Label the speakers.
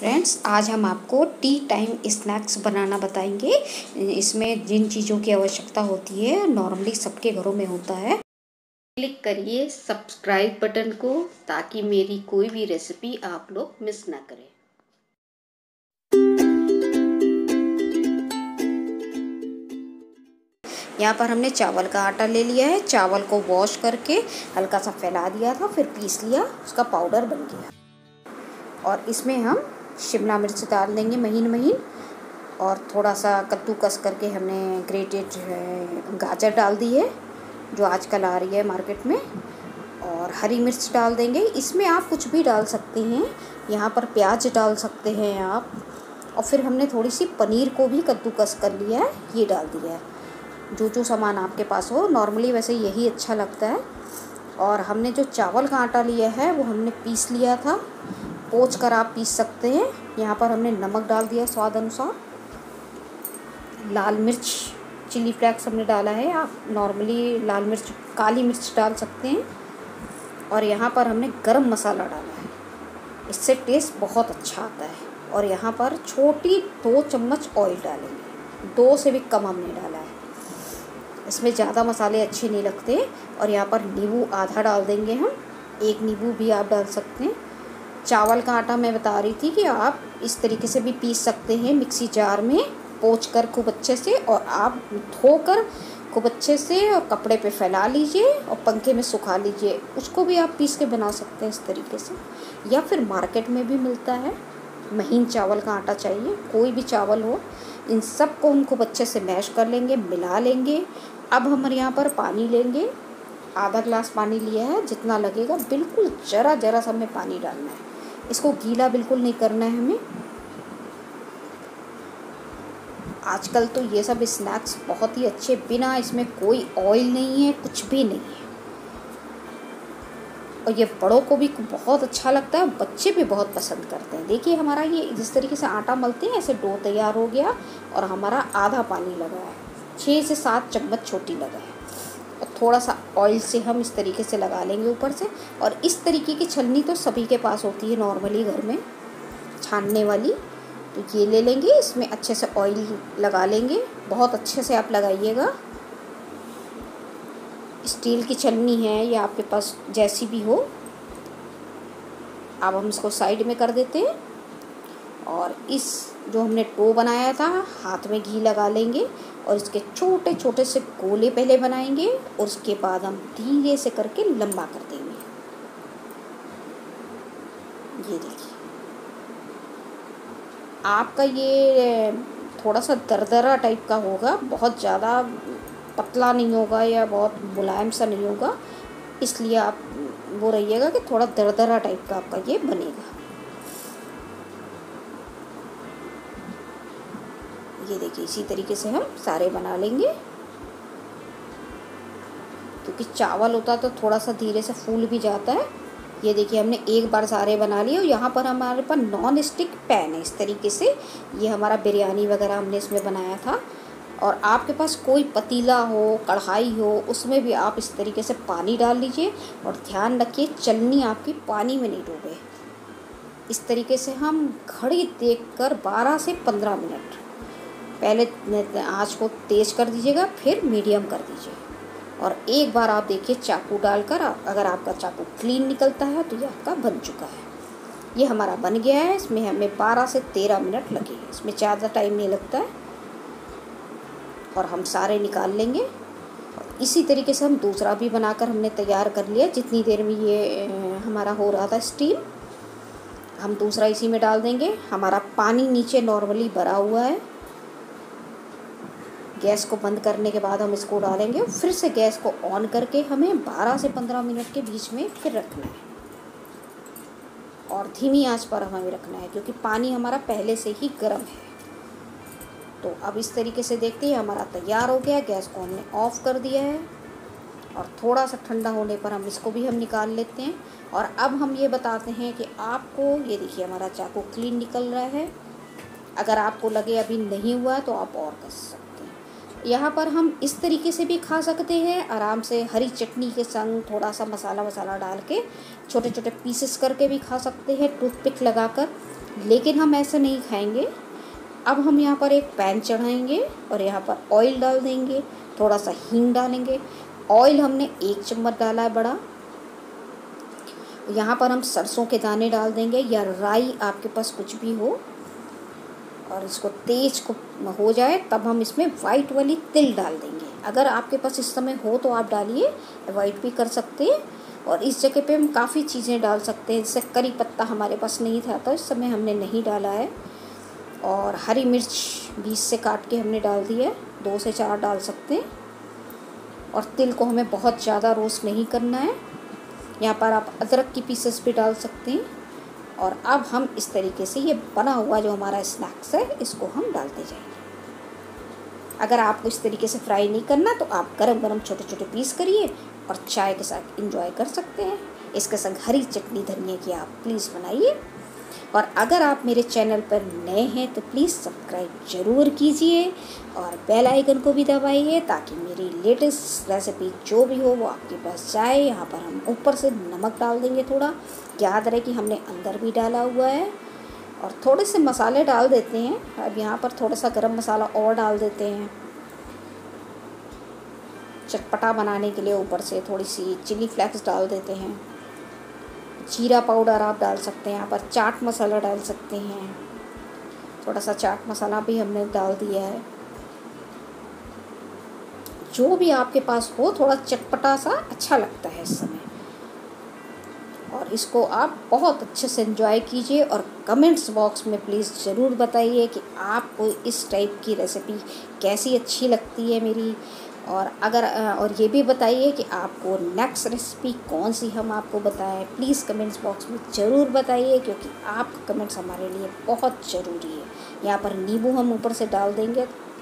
Speaker 1: Friends, आज हम आपको टी टाइम स्नैक्स बनाना बताएंगे। इसमें जिन चीज़ों की आवश्यकता होती है नॉर्मली सबके घरों में होता है। क्लिक करिए सब्सक्राइब बटन को ताकि मेरी कोई भी रेसिपी आप लोग मिस ना करें। यहाँ पर हमने चावल का आटा ले लिया है। चावल को वॉश करके हल्का सा फैला दिया था, फिर पीस लिया, उसका पाउडर बन गया। और इसमें हम शिमला मिर्च डाल देंगे महीन महीन, और थोड़ा सा कद्दूकस करके हमने ग्रेटेड गाजर डाल दी है जो आजकल आ रही है मार्केट में, और हरी मिर्च डाल देंगे। इसमें आप कुछ भी डाल सकते हैं, यहाँ पर प्याज डाल सकते हैं आप। और फिर हमने थोड़ी सी पनीर को भी कद्दूकस कर लिया है, ये डाल दिया है। जो जो सामान आपके पास हो, नॉर्मली वैसे यही अच्छा लगता है। और हमने जो चावल का आटा लिया है वो हमने पीस लिया था, पोंछ कर आप पीस सकते हैं। यहाँ पर हमने नमक डाल दिया स्वाद अनुसार, लाल मिर्च चिली फ्लेक्स हमने डाला है, आप नॉर्मली लाल मिर्च काली मिर्च डाल सकते हैं। और यहाँ पर हमने गरम मसाला डाला है, इससे टेस्ट बहुत अच्छा आता है। और यहाँ पर छोटी 2 चम्मच ऑयल डालेंगे, 2 से भी कम हमने डाला है, इसमें ज़्यादा मसाले अच्छे नहीं लगते। और यहाँ पर नींबू आधा डाल देंगे हम, 1 नींबू भी आप डाल सकते हैं। चावल का आटा मैं बता रही थी कि आप इस तरीके से भी पीस सकते हैं मिक्सी जार में, पोंछ कर खूब अच्छे से, और आप धोकर खूब अच्छे से और कपड़े पे फैला लीजिए और पंखे में सुखा लीजिए। उसको भी आप पीस के बना सकते हैं इस तरीके से, या फिर मार्केट में भी मिलता है। महीन चावल का आटा चाहिए, कोई भी चावल हो। इन सब को हम खूब अच्छे से मैश कर लेंगे, मिला लेंगे। अब हम यहाँ पर पानी लेंगे, आधा ग्लास पानी लिया है, जितना लगेगा, बिल्कुल ज़रा ज़रा सा हमें पानी डालना है। इसको गीला बिल्कुल नहीं करना है हमें। आजकल तो ये सब स्नैक्स बहुत ही अच्छे, बिना इसमें कोई ऑयल नहीं है, कुछ भी नहीं है। और ये बड़ों को भी बहुत अच्छा लगता है, बच्चे भी बहुत पसंद करते हैं। देखिए हमारा ये जिस तरीके से आटा मलते हैं ऐसे डो तैयार हो गया, और हमारा आधा पानी लगा है, 6 से 7 चम्मच छोटी लगा है। और थोड़ा सा ऑयल से हम इस तरीके से लगा लेंगे ऊपर से। और इस तरीके की छलनी तो सभी के पास होती है नॉर्मली घर में, छानने वाली, तो ये ले लेंगे। इसमें अच्छे से ऑयल लगा लेंगे, बहुत अच्छे से आप लगाइएगा। स्टील की छलनी है या आपके पास जैसी भी हो। अब हम इसको साइड में कर देते हैं, और इस जो हमने डो बनाया था हाथ में घी लगा लेंगे, और इसके छोटे छोटे से गोले पहले बनाएंगे, और उसके बाद हम धीरे से करके लंबा कर देंगे। ये देखिए आपका ये थोड़ा सा दरदरा टाइप का होगा, बहुत ज़्यादा पतला नहीं होगा या बहुत मुलायम सा नहीं होगा, इसलिए आप वो रहिएगा कि थोड़ा दरदरा टाइप का आपका ये बनेगा। ये देखिए इसी तरीके से हम सारे बना लेंगे, क्योंकि चावल होता तो थोड़ा सा धीरे से फूल भी जाता है। ये देखिए हमने एक बार सारे बना लिए। और यहाँ पर हमारे पास नॉन स्टिक पैन है इस तरीके से, ये हमारा बिरयानी वगैरह हमने इसमें बनाया था। और आपके पास कोई पतीला हो, कढ़ाई हो, उसमें भी आप इस तरीके से पानी डाल लीजिए, और ध्यान रखिए चलनी आपकी पानी में नहीं डूबे। इस तरीके से हम घड़ी देखकर 12 से 15 मिनट पहले आँच को तेज़ कर दीजिएगा, फिर मीडियम कर दीजिए। और एक बार आप देखिए चाकू डालकर, अगर आपका चाकू क्लीन निकलता है तो ये आपका बन चुका है। ये हमारा बन गया है। इसमें हमें 12 से 13 मिनट लगे, इसमें ज़्यादा टाइम नहीं लगता है। और हम सारे निकाल लेंगे। और इसी तरीके से हम दूसरा भी बनाकर हमने तैयार कर लिया। जितनी देर में ये हमारा हो रहा था स्टीम, हम दूसरा इसी में डाल देंगे। हमारा पानी नीचे नॉर्मली भरा हुआ है। गैस को बंद करने के बाद हम इसको डालेंगे, और फिर से गैस को ऑन करके हमें 12 से 15 मिनट के बीच में फिर रखना है, और धीमी आंच पर हमें रखना है, क्योंकि पानी हमारा पहले से ही गर्म है। तो अब इस तरीके से देखते हैं हमारा तैयार हो गया। गैस को हमने ऑफ़ कर दिया है, और थोड़ा सा ठंडा होने पर हम इसको भी हम निकाल लेते हैं। और अब हम ये बताते हैं कि आपको, ये देखिए हमारा चाकू क्लीन निकल रहा है। अगर आपको लगे अभी नहीं हुआ तो आप और कर सकते हैं। यहाँ पर हम इस तरीके से भी खा सकते हैं आराम से, हरी चटनी के संग थोड़ा सा मसाला वसाला डाल के छोटे छोटे पीसेस करके भी खा सकते हैं, टूथपिक लगाकर। लेकिन हम ऐसे नहीं खाएंगे। अब हम यहाँ पर एक पैन चढ़ाएंगे और यहाँ पर ऑयल डाल देंगे, थोड़ा सा हींग डालेंगे। ऑयल हमने 1 चम्मच डाला है बड़ा। यहाँ पर हम सरसों के दाने डाल देंगे या राई, आपके पास कुछ भी हो, और इसको तेज को हो जाए तब हम इसमें वाइट वाली तिल डाल देंगे। अगर आपके पास इस समय हो तो आप डालिए, अवॉइड भी कर सकते हैं। और इस जगह पे हम काफ़ी चीज़ें डाल सकते हैं, जैसे करी पत्ता हमारे पास नहीं था तो इस समय हमने नहीं डाला है। और हरी मिर्च बीच से काट के हमने डाल दी है, 2 से 4 डाल सकते हैं। और तिल को हमें बहुत ज़्यादा रोस्ट नहीं करना है। यहाँ पर आप अदरक की पीसेस भी डाल सकते हैं। और अब हम इस तरीके से ये बना हुआ जो हमारा स्नैक्स है इसको हम डालते जाएंगे। अगर आपको इस तरीके से फ्राई नहीं करना तो आप गरम गरम छोटे छोटे पीस करिए और चाय के साथ एंजॉय कर सकते हैं। इसके संग हरी चटनी धनिया की आप प्लीज़ बनाइए। और अगर आप मेरे चैनल पर नए हैं तो प्लीज़ सब्सक्राइब ज़रूर कीजिए और बेल आइकन को भी दबाइए ताकि मेरी लेटेस्ट रेसिपी जो भी हो वो आपके पास जाए। यहाँ पर हम ऊपर से नमक डाल देंगे थोड़ा, याद रहे कि हमने अंदर भी डाला हुआ है। और थोड़े से मसाले डाल देते हैं। अब यहाँ पर थोड़ा सा गरम मसाला और डाल देते हैं चटपटा बनाने के लिए। ऊपर से थोड़ी सी चिली फ्लेक्स डाल देते हैं, जीरा पाउडर आप डाल सकते हैं, यहाँ पर चाट मसाला डाल सकते हैं, थोड़ा सा चाट मसाला भी हमने डाल दिया है। जो भी आपके पास हो, थोड़ा चटपटा सा अच्छा लगता है इस समय। और इसको आप बहुत अच्छे से एंजॉय कीजिए और कमेंट्स बॉक्स में प्लीज़ ज़रूर बताइए कि आपको इस टाइप की रेसिपी कैसी अच्छी लगती है मेरी। और ये भी बताइए कि आपको नेक्स्ट रेसिपी कौन सी हम आपको बताएं। प्लीज़ कमेंट्स बॉक्स में ज़रूर बताइए क्योंकि आपका कमेंट्स हमारे लिए बहुत ज़रूरी है। यहाँ पर नींबू हम ऊपर से डाल देंगे